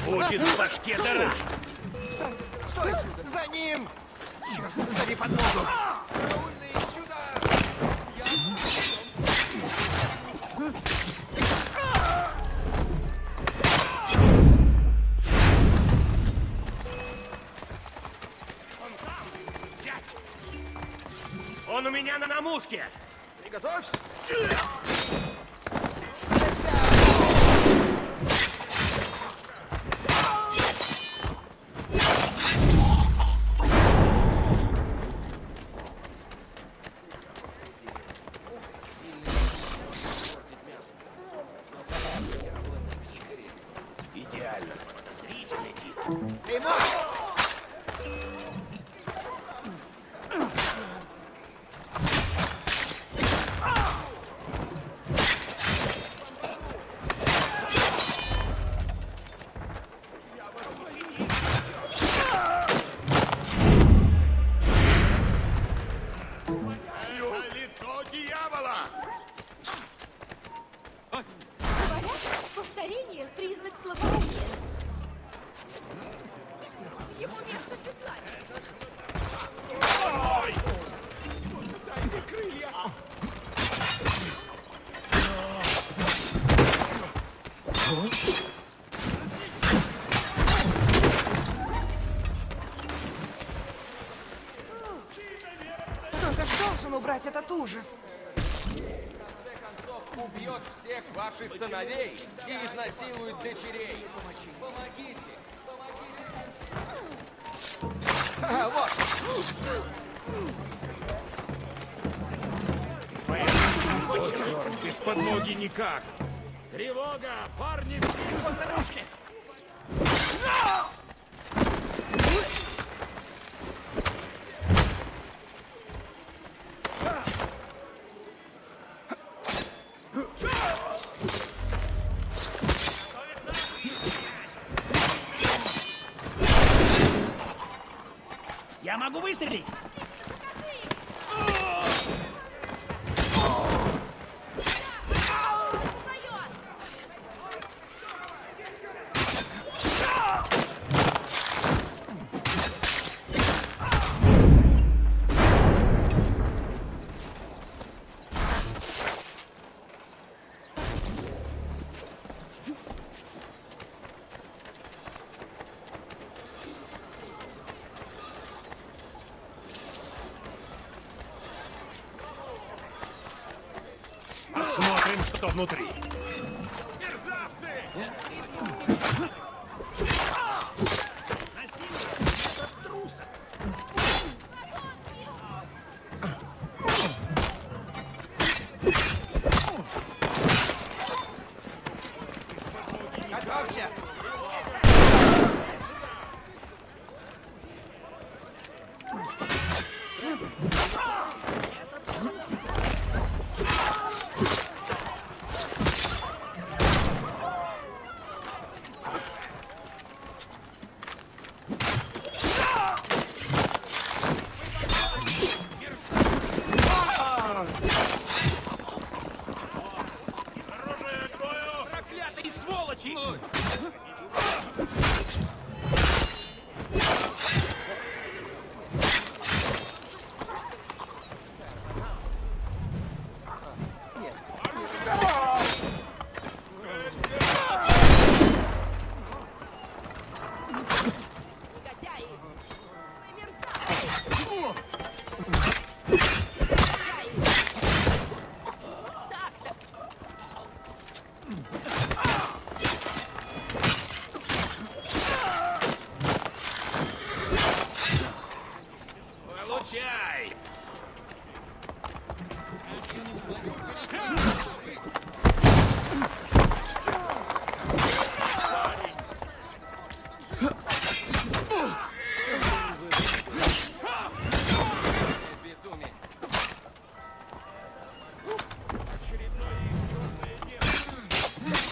Будет в башке дыра. Стой! За ним! Черт, сзади подмогу! Караульные, сюда! Он у меня на намушке! Приготовься! Идеально. Подозрительный тип. Лицо дьявола! Говорят, повторение — признак слабоумия. Ему место Светлане. Ой! Дайте крылья! Кто-то ж должен убрать этот ужас. Убьет всех ваших сыновей и изнасилует дочерей. Помогите! Вот! О, черт, без подмоги никак. Тревога, парни! Он на дорожке! Я могу выстрелить! Посмотрим, что внутри. Готовься! Проклятые сволочи! Негодяи! Вы мерзавцы! Так-то! Получай! Безумие! Очередное их черное дело.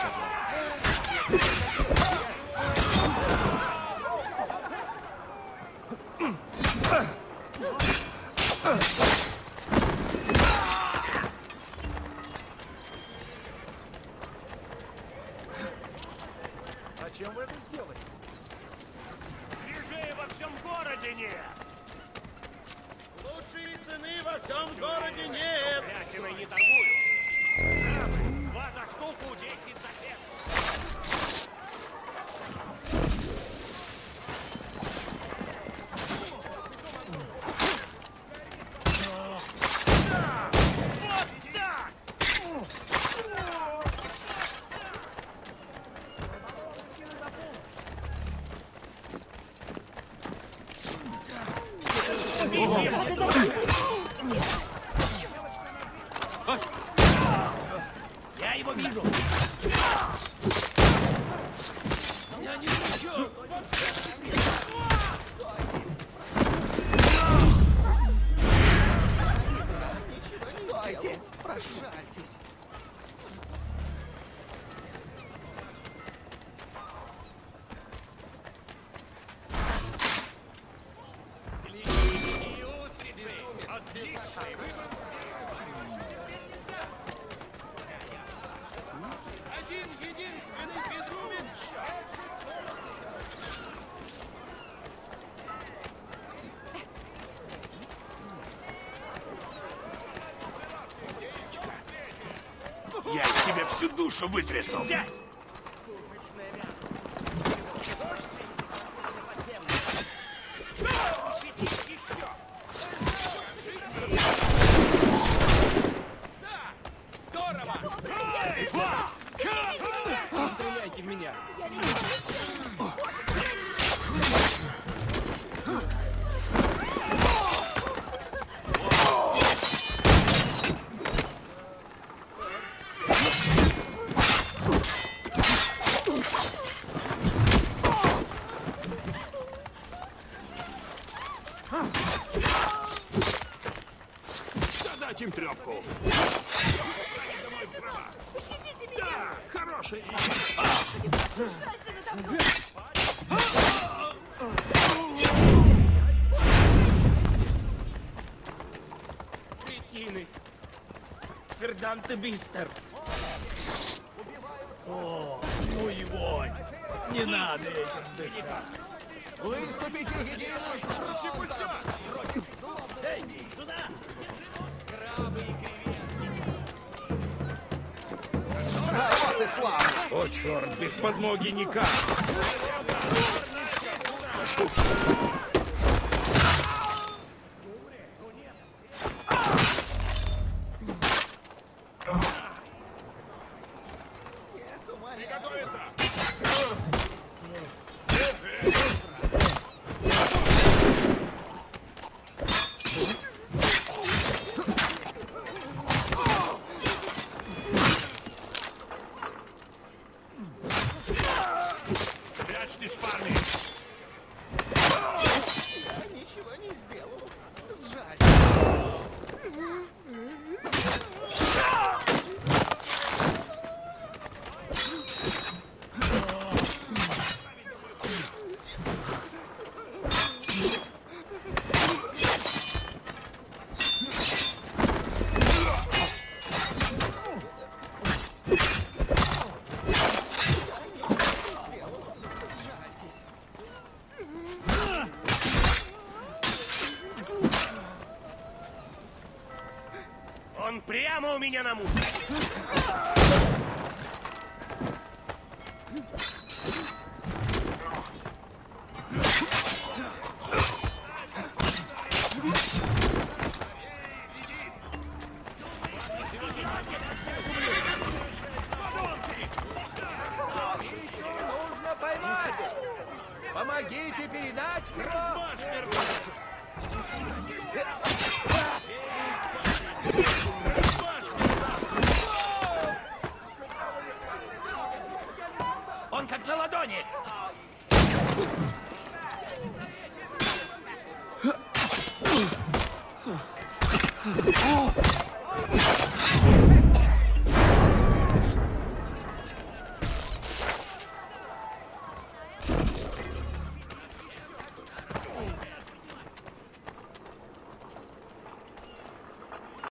Зачем вы это сделали? Ежей во всем городе нет! Лучшей цены во всем городе нет. Крятиной не торгую. Крабы, 2 за штуку, 10 за хлеб. Да! Вот так! Я его вижу. Я не вижу. Стойте, прошальтесь. И устрицы. Отличный выбор. Один единственный безумен. Я из тебя всю душу вытрясу. Дядь! Не стреляйте в меня! Задать им трёпку! Пощадите меня! Да, хорошая идея! Жалься надо мной! Кретины! Ферданте Бистер! О, ну и вонь! Не надо этим дышать! Выступите единым фронтом. Эй, сюда! Крабы и креветки! Вот и славно. О, черт, без подмоги никак! Прячьтесь, парни! Я ничего не сделал. Жаль. Он прямо у меня на мушке! Нужно поймать. Помогите передать кровь. Он как на ладони!